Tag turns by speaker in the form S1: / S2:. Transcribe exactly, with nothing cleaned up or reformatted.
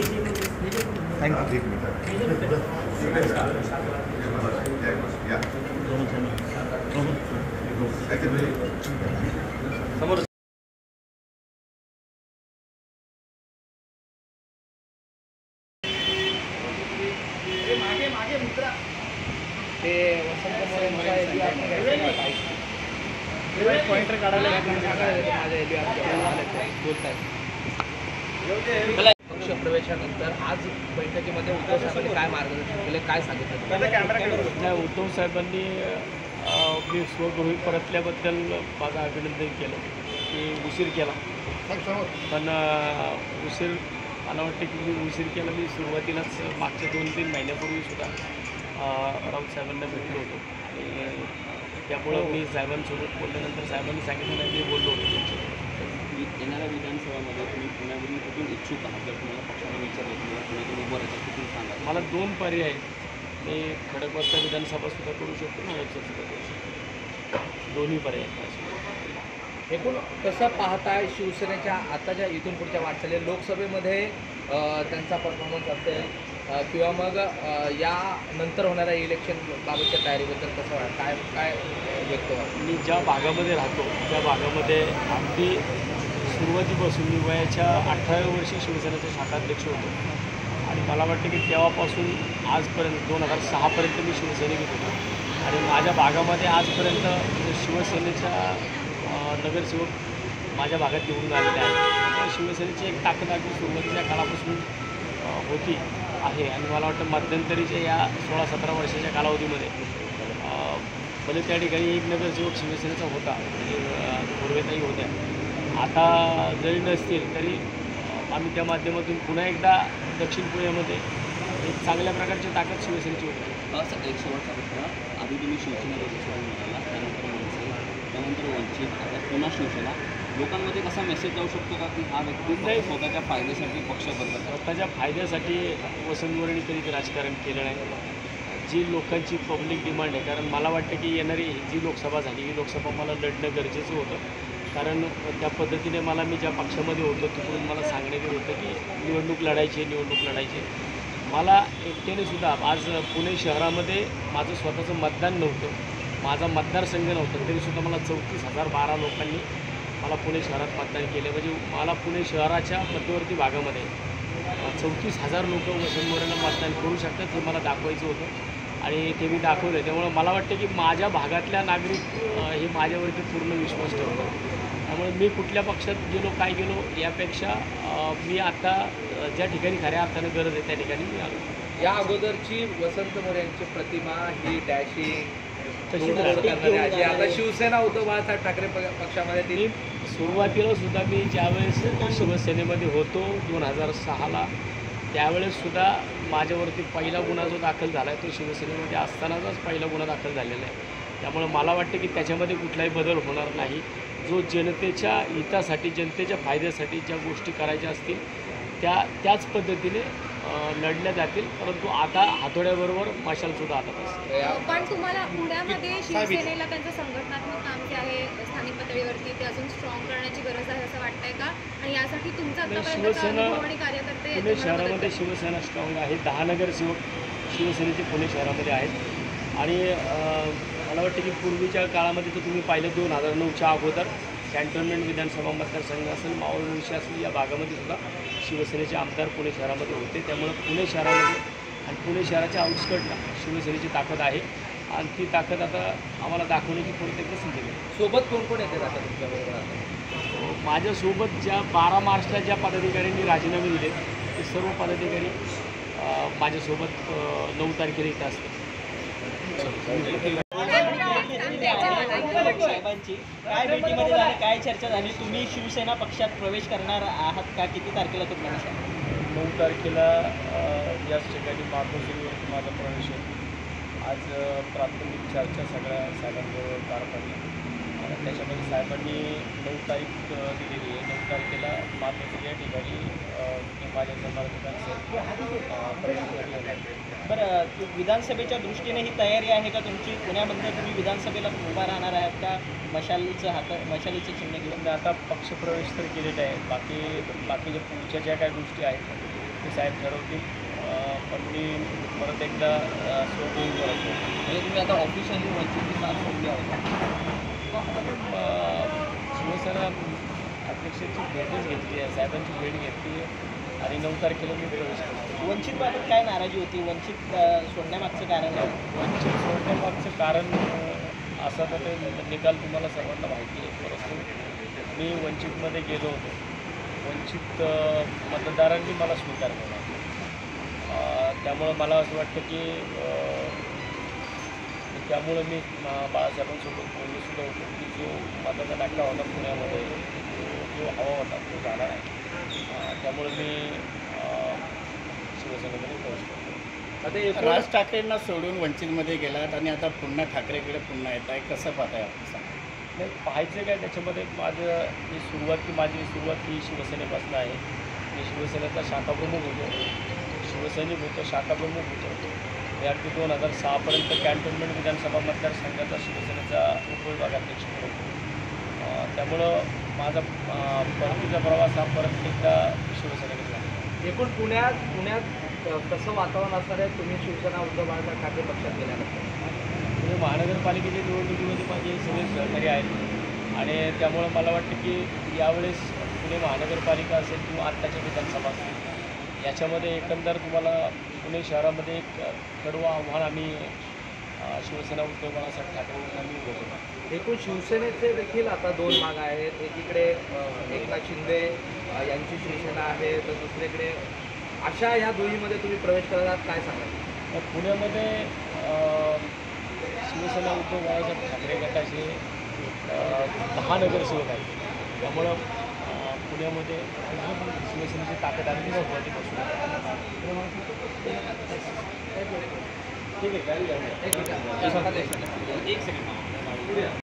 S1: समोर मागे मागे मित्रा ते वसंत मोरे पॉइंटर काढायला माझ्या पक्ष प्रवेशानंतर आज बैठकीमध्ये उद्धव साहेबांनी काय मार्गदर्शन केले, काय सांगितलं?
S2: नाही, उद्धव साहेबांनी मी स्वगृही परतल्याबद्दल माझं अभिनंदन केलं की उशीर केला, पण उशीर मला वाटतं की मी उशीर केला. मी सुरुवातीलाच मागच्या दोन तीन महिन्यापूर्वीसुद्धा राऊत साहेबांना भेटलो होतो आणि त्यामुळं मी साहेबांसोबत बोलल्यानंतर साहेबांनी सांगितलं नाही मी बोललो होतो त्यांच्यासोबत.
S3: येणाऱ्या विधानसभामध्ये तुम्ही पुण्यावरून कुठून इच्छुक आहात जर तुम्हाला पक्षाने विचारलं किंवा पुण्यातून उभं राहायचं कुठून सांगा?
S2: मला दोन पर्याय आहेत. मी खडकवासला विधानसभासुद्धा करू शकतो, नागपूरसुद्धा करू शकतो, दोन्ही पर्याय आहेत.
S1: एकूण कसं पाहताय शिवसेनेच्या आताच्या इथून पुढच्या वाटचाली, लोकसभेमध्ये त्यांचा परफॉर्मन्स असेल किंवा मग या नंतर होणाऱ्या इलेक्शन बाबतच्या तयारीबद्दल कसं वाटतं, काय काय व्यक्त वाटतं?
S2: मी ज्या भागामध्ये राहतो त्या भागामध्ये अगदी सुरुवातीपासून मी वयाच्या अठराव्या वर्षी शिवसेनेचा शाखाध्यक्ष होतो आणि मला वाटतं की तेव्हापासून आजपर्यंत दोन हजार सहापर्यंत मी शिवसैनिक होतो आणि माझ्या भागामध्ये आजपर्यंत शिवसेनेच्या नगरसेवक माझ्या भागात निवडून आलेले आहेत. तर शिवसेनेची एक ताकद अगदी सुरुवातीच्या काळापासून होती आहे आणि मला वाटतं मध्यंतरीच्या या सोळा सतरा वर्षाच्या कालावधीमध्ये भले त्या ठिकाणी एक नगरसेवक शिवसेनेचा होता, म्हणजे पूर्वेताई होत्या. आता जरी नसतील तरी आम्ही त्या माध्यमातून पुन्हा एकदा दक्षिण पुण्यामध्ये एक चांगल्या प्रकारची ताकद शिवसेनेची होती.
S3: असं एक शेवटचा प्रश्न, आधी तुम्ही शिवसेनेला मिळाला, त्यानंतर मनसे, त्यानंतर वंचित, आता पुन्हा शिवसेना, लोकांमध्ये कसा मेसेज जाऊ शकतो का की हा व्यक्ती नाही स्वतःच्या फायद्यासाठी पक्ष बदलत,
S2: स्वतःच्या फायद्यासाठी वसंत मोरेंनी कधीच राजकारण केलं नाही. जी लोकांची पब्लिक डिमांड आहे, कारण मला वाटतं की येणारी जी लोकसभा झाली ही लोकसभा मला लढणं गरजेचं होतं, कारण त्या पद्धतीने मला मी ज्या पक्षामध्ये होतो तिकडून मला सांगण्यात येत होतं की निवडणूक लढायची निवडणूक लढायची. मला एकट्यानेसुद्धा आज पुणे शहरामध्ये माझं स्वतःचं मतदान नव्हतं, माझा मतदारसंघ नव्हता, तरीसुद्धा मला चौतीस हजार बारा लोकांनी मला पुणे शहरात मतदान केले. म्हणजे मला पुणे शहराच्या मध्यवर्ती भागामध्ये चौतीस हजार लोक वसंत मोरेंना मतदान करू शकतात हे मला दाखवायचं होतं आणि ते मी दाखवलं. त्यामुळं मला वाटतं की माझ्या भागातल्या नागरिक हे माझ्यावरती पूर्ण विश्वास ठेवतात. त्यामुळे मी कुठल्या पक्षात गेलो काय गेलो यापेक्षा मी आता ज्या ठिकाणी खऱ्या अर्थानं गरज आहे त्या ठिकाणी मी आलो.
S1: या अगोदरची वसंत मोरे यांची प्रतिमा ही डॅशिंग तशी करणारी, आता शिवसेना उद्धव बाळासाहेब ठाकरे पक्षामध्ये ती
S2: सुरुवातीला सुद्धा मी ज्यावेळेस शिवसेनेमध्ये होतो दोन हजार सहाला त्यावेळेससुद्धा माझ्यावरती पहिला गुन्हा जो दाखल झाला आहे तो शिवसेनेमध्ये असतानाचाच पहिला गुन्हा दाखल झालेला आहे. त्यामुळे मला वाटतं की त्याच्यामध्ये कुठलाही बदल होणार नाही. जो जनतेच्या हितासाठी जनतेच्या फायद्यासाठी ज्या गोष्टी करायच्या असतील त्या त्याच पद्धतीने लढल्या जातील, परंतु आता हातोड्याबरोबर मशालसुद्धा हातात असते.
S4: पण तुम्हाला पुण्यामध्ये शिवसेनेला त्यांचं संघटनात्मक काम जे आहे स्थानिक पातळीवरती ते अजून स्ट्रॉंग करण्याची गरज आहे असं वाटतंय का? आणि यासाठी तुमचा
S2: शिवसेना
S4: आणि कार्यकर्ते
S2: पुणे शहरामध्ये शिवसेना स्ट्रॉंग आहे. दहा नगरसेवक शिवसेनेचे पुणे शहरामध्ये आहेत आणि मला वाटतं की पूर्वीच्या काळामध्ये तर तुम्ही पाहिलं दोन हजार नऊच्या अगोदर कॅन्टोन्मेंट विधानसभा मतदारसंघ असेल मावळ मुळशी असेल या भागामध्ये सुद्धा शिवसेनेचे आमदार पुणे शहरामध्ये होते. त्यामुळे पुणे शहरामध्ये आणि पुणे शहराच्या आउटस्कटला शिवसेनेची ताकद आहे आणि ती ताकद आता आम्हाला दाखवण्याची प्रत्येक संधी आहे.
S1: सोबत कोण कोण येते आता तुमच्याबरोबर?
S2: माझ्यासोबत ज्या बारा मार्चला ज्या पदाधिकाऱ्यांनी राजीनामे दिले ते सर्व पदाधिकारी माझ्यासोबत नऊ तारखेला इथं असतात.
S5: साहेबांची काय भेटीमध्ये झाली, काय चर्चा झाली, तुम्ही शिवसेना पक्षात प्रवेश करणार आहात का, किती तारखेला तुम्हाला?
S2: नऊ तारखेला याच ठिकाणी मातोश्रीवरती माझा प्रवेश आहे. आज प्राथमिक चर्चा सगळ्या साहेबांबरोबर पार पडली आणि त्याच्यामध्ये साहेबांनी नऊ तारीख दिलेली आहे. नऊ तारखेला मातोश्री या ठिकाणी माझ्या समर्थकांचं प्रवेश.
S5: बरं, विधानसभेच्या दृष्टीने ही तयारी आहे का तुमची? पुण्यामध्ये तुम्ही विधानसभेला उभा राहणार आहात का मशालीचं हात मशालीचं चिन्ह घेऊन?
S2: आता पक्षप्रवेश तर केलेले आहे, बाकी बाकीच्या पुढच्या ज्या काही गोष्टी आहेत ते साहेब ठरवतील. अं, पण मी परत एकदा अं, सोडून करतो.
S3: म्हणजे तुम्ही आता ऑफिशियली वंचितची साथ सोडली आहे का?
S2: अं, शिवसेना अध्यक्षांची भेटच घेतली आहे, साहेबांची भेट घेतली आहे आणि नऊ तारखेला मी प्रवेश करतो.
S5: वंचितबाबत काय नाराजी होती? वंचित अं, सोडण्यामागचं कारण काय?
S2: वंचित सोडण्यामागचं कारण अं, असं तर ते निकाल तुम्हाला सर्वांना माहिती आहे, परंतु मी वंचितमध्ये गेलो होतो. वंचित अं, मतदारांनी मला स्वीकार केला. अं, त्यामुळं मला असं वाटतं की अं, त्यामुळं मी अं, बाळासाहेबांसोबत बोलणंसुद्धा होतो की जो मताचा डाका होता पुण्यामध्ये तो जो हवा होता तो झाला नाही. अं, त्यामुळं मी अं, शिवसेनेमध्ये प्रवेश करतो.
S1: आता एकूण
S6: राज ठाकरेंना सोडून वंचितमध्ये गेलात आणि आता पुन्हा ठाकरेकडे पुन्हा येत आहे, कसं पाहताय आपण सांगा?
S2: नाही, पाहायचं काय त्याच्यामध्ये माझं मी सुरुवात की माझी सुरुवात ही शिवसेनेपासून आहे. मी शिवसेनेचा शाखाप्रमुख होतो, शिवसैनिक होतो, शाखाप्रमुख होतो. मी अगदी दोन हजार सहापर्यंत कॅन्टोन्मेंट विधानसभा मतदारसंघाचा शिवसेनेचा उपविभागाध्यक्ष होतो. अं, त्यामुळं माझा अं, परतीचा प्रवास हा परत एकदा शिवसेनेकडे झाला.
S1: एकूण पुण्यात पुण्यात अ, कसं वातावरण असणार आहे तुम्ही शिवसेना उद्धव बाळासाहेब ठाकरे पक्षात गेल्यानंतर?
S2: पुणे महानगरपालिकेच्या निवडणुकीमध्ये माझे सगळे सहकारी आहेत आणि त्यामुळं मला वाटतं की यावेळेस पुणे महानगरपालिका असेल किंवा आत्ताच्या विधानसभा असेल याच्यामध्ये एकंदर तुम्हाला पुणे शहरामध्ये एक कडवं आव्हान आम्ही अ, शिवसेना उद्धव बाळासाहेब ठाकरे आम्ही उभं
S1: एकूण शिवसेनेचे देखील आता दोन भाग आहेत. एकीकडे अ, एकनाथ शिंदे अ, यांची शिवसेना आहे, तर दुसरीकडे अशा ह्या दोन्हीमध्ये तुम्ही प्रवेश करतात, काय सांगाल?
S2: तर पुण्यामध्ये अ, शिवसेना उद्धव बाळासाहेब ठाकरे गटाचे अ, दहा नगरसेवक आहेत. त्यामुळं अ, पुण्यामध्ये शिवसेनेची ताकद आणखी सुरुवातीपासून ठीक आहे.
S1: एक मिनिट.
S3: एक सेकंड